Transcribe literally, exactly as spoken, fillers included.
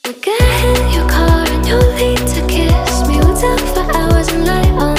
We'll get in your car and you'll need to kiss me. We'll talk for hours and lie all